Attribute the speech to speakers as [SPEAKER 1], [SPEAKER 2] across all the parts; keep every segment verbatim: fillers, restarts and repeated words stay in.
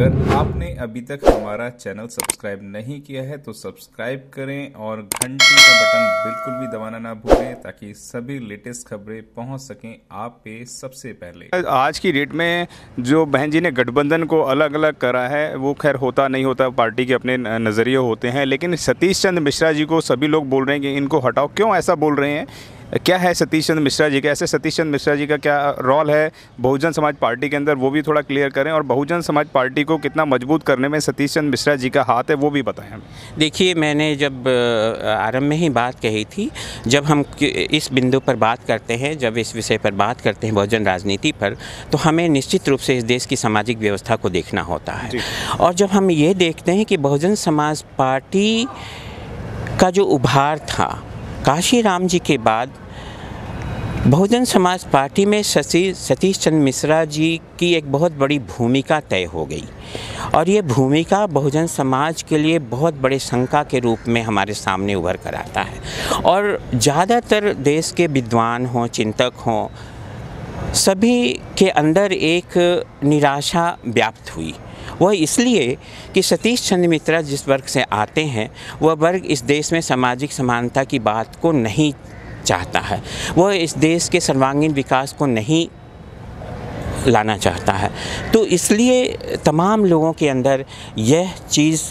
[SPEAKER 1] अगर आपने अभी तक हमारा चैनल सब्सक्राइब नहीं किया है तो सब्सक्राइब करें और घंटी का बटन बिल्कुल भी दबाना ना भूलें ताकि सभी लेटेस्ट खबरें पहुंच सकें आप पे सबसे पहले।
[SPEAKER 2] आज की डेट में जो बहन जी ने गठबंधन को अलग अलग करा है वो खैर होता नहीं होता, पार्टी के अपने नज़रिए होते हैं, लेकिन सतीश चंद्र मिश्रा जी को सभी लोग बोल रहे हैं कि इनको हटाओ। क्यों ऐसा बोल रहे हैं? क्या है सतीश चंद्र मिश्रा जी का, ऐसे सतीश चंद्र मिश्रा जी का क्या रोल है बहुजन समाज पार्टी के अंदर, वो भी थोड़ा क्लियर करें। और बहुजन समाज पार्टी को कितना मजबूत करने में सतीश चंद्र मिश्रा जी का हाथ है वो भी बताएं हमें।
[SPEAKER 3] देखिए, मैंने जब आरंभ में ही बात कही थी, जब हम इस बिंदु पर बात करते हैं, जब इस विषय पर बात करते हैं बहुजन राजनीति पर, तो हमें निश्चित रूप से इस देश की सामाजिक व्यवस्था को देखना होता है। और जब हम ये देखते हैं कि बहुजन समाज पार्टी का जो उभार था काशी राम जी के बाद, बहुजन समाज पार्टी में सती सतीश चंद्र मिश्रा जी की एक बहुत बड़ी भूमिका तय हो गई और ये भूमिका बहुजन समाज के लिए बहुत बड़े शंका के रूप में हमारे सामने उभर कर आता है। और ज़्यादातर देश के विद्वान हों, चिंतक हों, सभी के अंदर एक निराशा व्याप्त हुई। वह इसलिए कि सतीश चंद्र मिश्रा जिस वर्ग से आते हैं वह वर्ग इस देश में सामाजिक समानता की बात को नहीं चाहता है, वह इस देश के सर्वांगीण विकास को नहीं लाना चाहता है। तो इसलिए तमाम लोगों के अंदर यह चीज़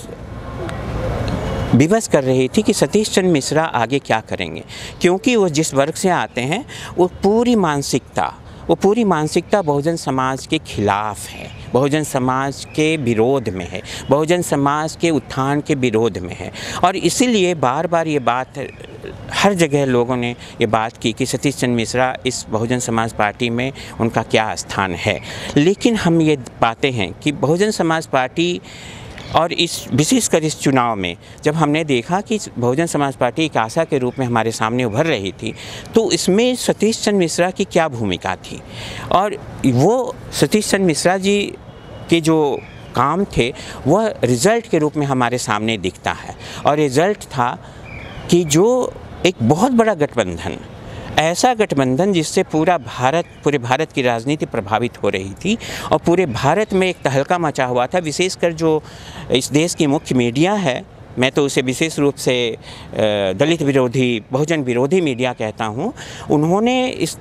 [SPEAKER 3] विवश कर रही थी कि सतीश चंद्र मिश्रा आगे क्या करेंगे, क्योंकि वो जिस वर्ग से आते हैं वो पूरी मानसिकता वो पूरी मानसिकता बहुजन समाज के खिलाफ है, बहुजन समाज के विरोध में है, बहुजन समाज के उत्थान के विरोध में है। और इसीलिए बार बार ये बात हर जगह लोगों ने ये बात की कि सतीश चंद्र मिश्रा इस बहुजन समाज पार्टी में उनका क्या स्थान है। लेकिन हम ये पाते हैं कि बहुजन समाज पार्टी और इस विशेषकर इस चुनाव में जब हमने देखा कि बहुजन समाज पार्टी एक आशा के रूप में हमारे सामने उभर रही थी, तो इसमें सतीश चंद्र मिश्रा की क्या भूमिका थी। और वो सतीश चंद्र मिश्रा जी के जो काम थे वह रिज़ल्ट के रूप में हमारे सामने दिखता है। और रिज़ल्ट था कि जो एक बहुत बड़ा गठबंधन, ऐसा गठबंधन जिससे पूरा भारत पूरे भारत की राजनीति प्रभावित हो रही थी और पूरे भारत में एक तहलका मचा हुआ था। विशेषकर जो इस देश की मुख्य मीडिया है, मैं तो उसे विशेष रूप से दलित विरोधी, बहुजन विरोधी मीडिया कहता हूँ, उन्होंने इस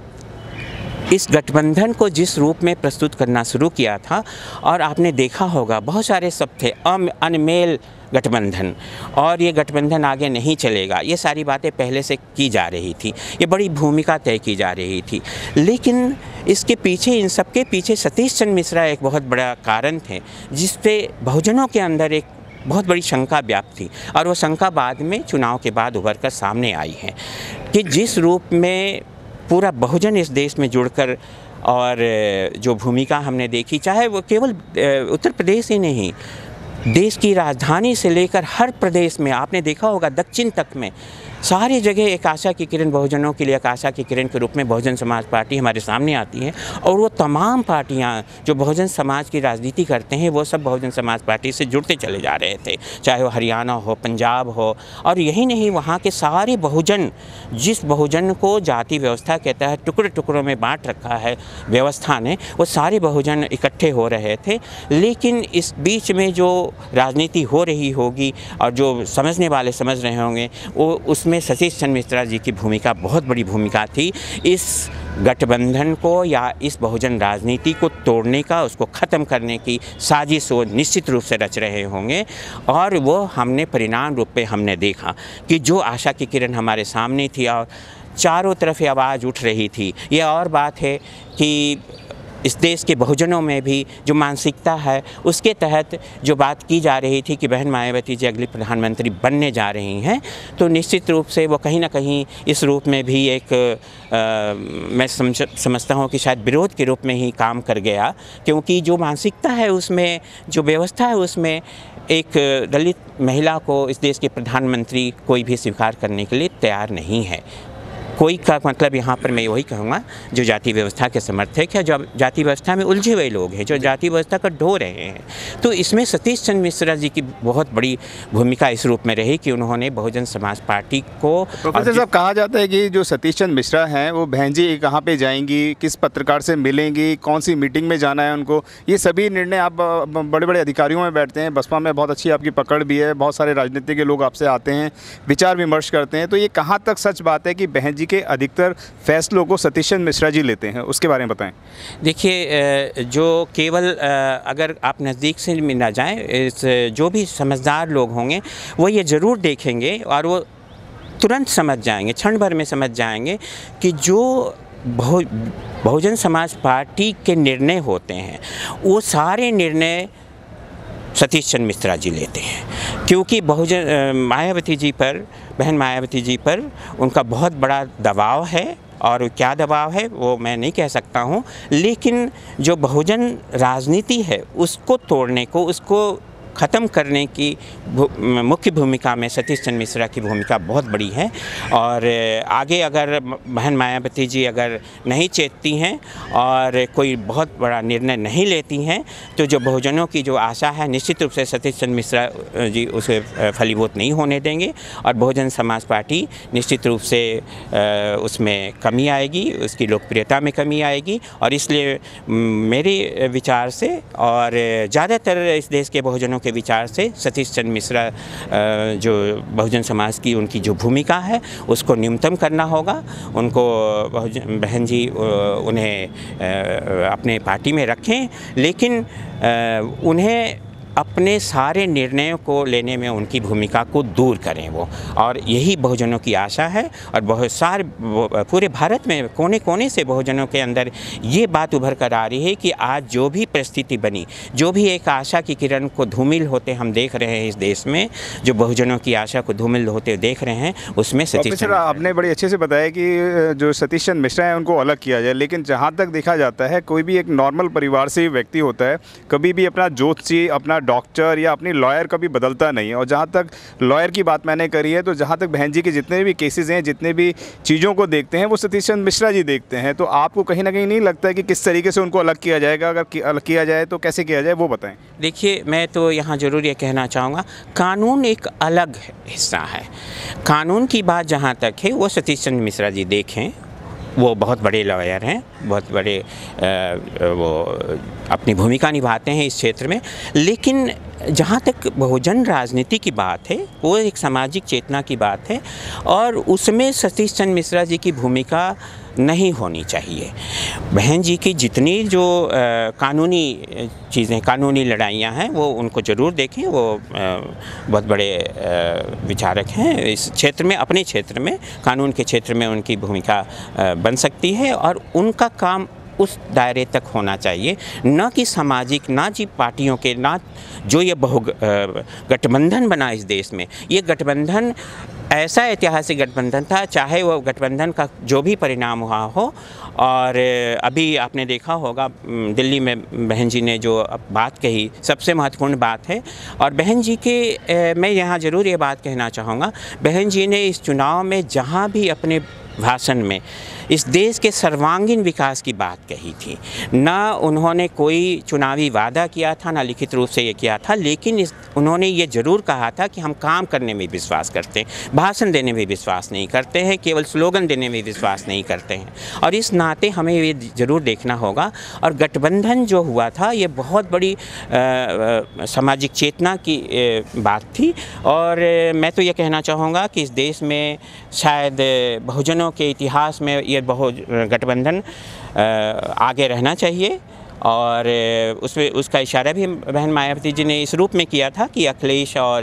[SPEAKER 3] इस गठबंधन को जिस रूप में प्रस्तुत करना शुरू किया था, और आपने देखा होगा बहुत सारे सब थे अम अनमेल गठबंधन और ये गठबंधन आगे नहीं चलेगा, ये सारी बातें पहले से की जा रही थी, ये बड़ी भूमिका तय की जा रही थी। लेकिन इसके पीछे, इन सब के पीछे सतीश चंद्र मिश्रा एक बहुत बड़ा कारण थे जिस पे बहुजनों के अंदर एक बहुत बड़ी शंका व्याप्त थी। और वो शंका बाद में चुनाव के बाद उभर कर सामने आई है कि जिस रूप में पूरा बहुजन इस देश में जुड़कर और जो भूमिका हमने देखी, चाहे वो केवल उत्तर प्रदेश ही नहीं, देश की राजधानी से लेकर हर प्रदेश में आपने देखा होगा, दक्षिण तक में सारी जगह एक आशा की किरण, बहुजनों के लिए एक आशा की किरण के रूप में बहुजन समाज पार्टी हमारे सामने आती है। और वो तमाम पार्टियां जो बहुजन समाज की राजनीति करते हैं वो सब बहुजन समाज पार्टी से जुड़ते चले जा रहे थे, चाहे वो हरियाणा हो, पंजाब हो। और यही नहीं, वहाँ के सारे बहुजन, जिस बहुजन को जाति व्यवस्था के तहत टुकड़े टुकड़ों में बांट रखा है व्यवस्था ने, वो सारे बहुजन इकट्ठे हो रहे थे। लेकिन इस बीच में जो राजनीति हो रही होगी और जो समझने वाले समझ रहे होंगे, वो उस में सतीश चंद्र मिश्रा जी की भूमिका बहुत बड़ी भूमिका थी। इस गठबंधन को या इस बहुजन राजनीति को तोड़ने का, उसको ख़त्म करने की साजिश वो निश्चित रूप से रच रहे होंगे। और वो हमने परिणाम रूप में हमने देखा कि जो आशा की किरण हमारे सामने थी और चारों तरफ आवाज़ उठ रही थी। ये और बात है कि इस देश के बहुजनों में भी जो मानसिकता है उसके तहत जो बात की जा रही थी कि बहन मायावती जी अगली प्रधानमंत्री बनने जा रही हैं, तो निश्चित रूप से वो कहीं ना कहीं इस रूप में भी एक आ, मैं समझ समझता हूँ कि शायद विरोध के रूप में ही काम कर गया, क्योंकि जो मानसिकता है उसमें, जो व्यवस्था है उसमें, एक दलित महिला को इस देश के प्रधानमंत्री कोई भी स्वीकार करने के लिए तैयार नहीं है। कोई का मतलब यहाँ पर मैं वही कहूँगा जो जाति व्यवस्था के समर्थक है, जो जाति व्यवस्था में उलझे हुए लोग हैं, जो जाति व्यवस्था को ढो रहे हैं। तो इसमें सतीश चंद्र मिश्रा जी की बहुत बड़ी भूमिका इस रूप में रही कि उन्होंने बहुजन समाज पार्टी को।
[SPEAKER 2] प्रोफेसर साहब, कहा जाता है कि जो सतीश चंद्र मिश्रा हैं वो बहन जी कहाँ पे जाएंगी, किस पत्रकार से मिलेंगी, कौन सी मीटिंग में जाना है उनको, ये सभी निर्णय आप बड़े बड़े अधिकारियों में बैठते हैं। बसपा में बहुत अच्छी आपकी पकड़ भी है, बहुत सारे राजनीति के लोग आपसे आते हैं, विचार विमर्श करते हैं। तो ये कहाँ तक सच बात है कि बहन जी के अधिकतर फैसलों को सतीश चंद्र मिश्रा जी लेते हैं, उसके बारे में बताएं।
[SPEAKER 3] देखिए, जो केवल अगर आप नज़दीक से ना जाएं, जो भी समझदार लोग होंगे वो ये ज़रूर देखेंगे और वो तुरंत समझ जाएंगे, क्षण भर में समझ जाएंगे कि जो बहु बहुजन समाज पार्टी के निर्णय होते हैं वो सारे निर्णय सतीश चंद्र मिश्रा जी लेते हैं। क्योंकि बहुजन मायावती जी पर, बहन मायावती जी पर उनका बहुत बड़ा दबाव है, और क्या दबाव है वो मैं नहीं कह सकता हूँ, लेकिन जो बहुजन राजनीति है उसको तोड़ने को, उसको ख़त्म करने की मुख्य भूमिका में सतीश चंद्र मिश्रा की भूमिका बहुत बड़ी है। और आगे अगर बहन मायावती जी अगर नहीं चेतती हैं और कोई बहुत बड़ा निर्णय नहीं लेती हैं तो जो बहुजनों की जो आशा है निश्चित रूप से सतीश चंद्र मिश्रा जी उसे फलीभूत नहीं होने देंगे, और बहुजन समाज पार्टी निश्चित रूप से उसमें कमी आएगी, उसकी लोकप्रियता में कमी आएगी। और इसलिए मेरे विचार से और ज़्यादातर इस देश के बहुजनों के विचार से सतीश चंद्र मिश्रा जो बहुजन समाज की उनकी जो भूमिका है उसको न्यूनतम करना होगा। उनको बहन जी उन्हें अपने पार्टी में रखें, लेकिन उन्हें अपने सारे निर्णयों को लेने में उनकी भूमिका को दूर करें वो, और यही बहुजनों की आशा है। और बहुत सारे पूरे भारत में कोने कोने से बहुजनों के अंदर ये बात उभर कर आ रही है कि आज जो भी परिस्थिति बनी, जो भी एक आशा की किरण को धूमिल होते हम देख रहे हैं इस देश में, जो बहुजनों की आशा को धूमिल होते देख रहे हैं, उसमें सतीश चंद्र
[SPEAKER 2] आपने बड़ी अच्छे से बताया कि जो सतीश चंद्र मिश्रा है उनको अलग किया जाए। लेकिन जहाँ तक देखा जाता है कोई भी एक नॉर्मल परिवार से व्यक्ति होता है, कभी भी अपना ज्योतिषी, अपना डॉक्टर या अपनी लॉयर कभी बदलता नहीं है। और जहाँ तक लॉयर की बात मैंने करी है, तो जहाँ तक बहन जी के जितने भी केसेस हैं, जितने भी चीज़ों को देखते हैं वो सतीश चंद्र मिश्रा जी देखते हैं। तो आपको कहीं ना कहीं नहीं लगता है कि किस तरीके से उनको अलग किया जाएगा? अगर अलग किया जाए तो कैसे किया जाए वो बताएं।
[SPEAKER 3] देखिए, मैं तो यहाँ ज़रूर ये कहना चाहूँगा, कानून एक अलग हिस्सा है। कानून की बात जहाँ तक है वो सतीश चंद्र मिश्रा जी देखें, वो बहुत बड़े लॉयर हैं, बहुत बड़े आ, वो अपनी भूमिका निभाते हैं इस क्षेत्र में। लेकिन जहाँ तक बहुजन राजनीति की बात है वो एक सामाजिक चेतना की बात है, और उसमें सतीश चंद्र मिश्रा जी की भूमिका नहीं होनी चाहिए। बहन जी की जितनी जो आ, कानूनी चीज़ें, कानूनी लड़ाइयाँ हैं वो उनको ज़रूर देखें। वो आ, बहुत बड़े आ, विचारक हैं इस क्षेत्र में, अपने क्षेत्र में, कानून के क्षेत्र में उनकी भूमिका आ, बन सकती है, और उनका काम उस दायरे तक होना चाहिए, न कि सामाजिक, ना जी पार्टियों के, ना जो ये बहु गठबंधन बना इस देश में। ये गठबंधन ऐसा ऐतिहासिक गठबंधन था, चाहे वो गठबंधन का जो भी परिणाम हुआ हो। और अभी आपने देखा होगा दिल्ली में बहन जी ने जो बात कही, सबसे महत्वपूर्ण बात है। और बहन जी के मैं यहाँ ज़रूर ये बात कहना चाहूँगा, बहन जी ने इस चुनाव में जहाँ भी अपने भाषण में इस देश के सर्वांगीण विकास की बात कही थी। ना उन्होंने कोई चुनावी वादा किया था, ना लिखित रूप से ये किया था, लेकिन इस उन्होंने ये ज़रूर कहा था कि हम काम करने में विश्वास करते हैं, भाषण देने में विश्वास नहीं करते हैं, केवल स्लोगन देने में विश्वास नहीं करते हैं। और इस नाते हमें ये ज़रूर देखना होगा। और गठबंधन जो हुआ था ये बहुत बड़ी सामाजिक चेतना की आ, बात थी। और आ, मैं तो ये कहना चाहूँगा कि इस देश में शायद बहुजनों के इतिहास में ये बहु गठबंधन आगे रहना चाहिए। और उसमें उसका इशारा भी बहन मायावती जी ने इस रूप में किया था कि अखिलेश और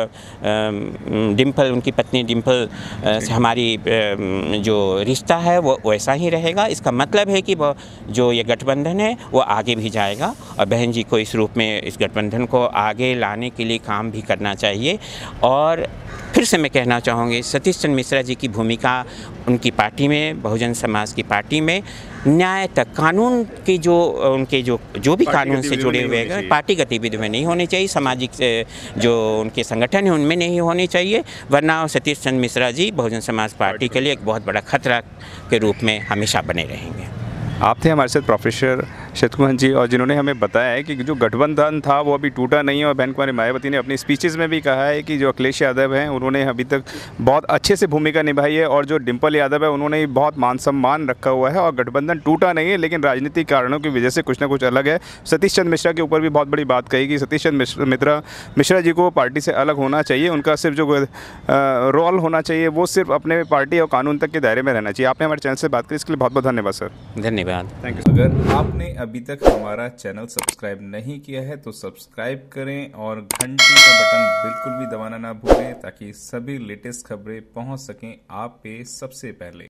[SPEAKER 3] डिम्पल, उनकी पत्नी डिम्पल से हमारी जो रिश्ता है वो वैसा ही रहेगा। इसका मतलब है कि वो जो ये गठबंधन है वो आगे भी जाएगा, और बहन जी को इस रूप में इस गठबंधन को आगे लाने के लिए काम भी करना चाहिए। और फिर से मैं कहना चाहूँगी, सतीश चंद्र मिश्रा जी की भूमिका उनकी पार्टी में, बहुजन समाज की पार्टी में न्याय तक, कानून के जो उनके जो जो भी कानून से जुड़े हुए हैं, पार्टी गतिविधियों में नहीं होने चाहिए, सामाजिक जो उनके संगठन हैं उनमें नहीं होने चाहिए, वरना सतीश चंद्र मिश्रा जी बहुजन समाज पार्टी के लिए एक बहुत बड़ा खतरा के रूप में हमेशा बने रहेंगे।
[SPEAKER 2] आप थे हमारे साथ प्रोफेसर शतकुमन जी, और जिन्होंने हमें बताया है कि जो गठबंधन था वो अभी टूटा नहीं है, और बहन कुमारी मायावती ने अपनी स्पीचेस में भी कहा है कि जो अखिलेश यादव हैं उन्होंने अभी तक बहुत अच्छे से भूमिका निभाई है, और जो डिम्पल यादव है उन्होंने बहुत मान सम्मान रखा हुआ है, और गठबंधन टूटा नहीं है, लेकिन राजनीतिक कारणों की वजह से कुछ ना कुछ अलग है। सतीश चंद्र मिश्रा के ऊपर भी बहुत बड़ी बात कही कि सतीश चंद्र मिश्रा मिश्रा जी को पार्टी से अलग होना चाहिए, उनका सिर्फ जो रोल होना चाहिए वो सिर्फ अपने पार्टी और कानून तक के दायरे में रहना चाहिए। आपने हमारे चैनल से बात की, इसके लिए बहुत बहुत धन्यवाद सर।
[SPEAKER 3] धन्यवाद,
[SPEAKER 1] थैंक यू। अगर आपने अभी तक हमारा चैनल सब्सक्राइब नहीं किया है तो सब्सक्राइब करें और घंटी का बटन बिल्कुल भी दबाना ना भूलें, ताकि सभी लेटेस्ट खबरें पहुंच सकें आप पे सबसे पहले।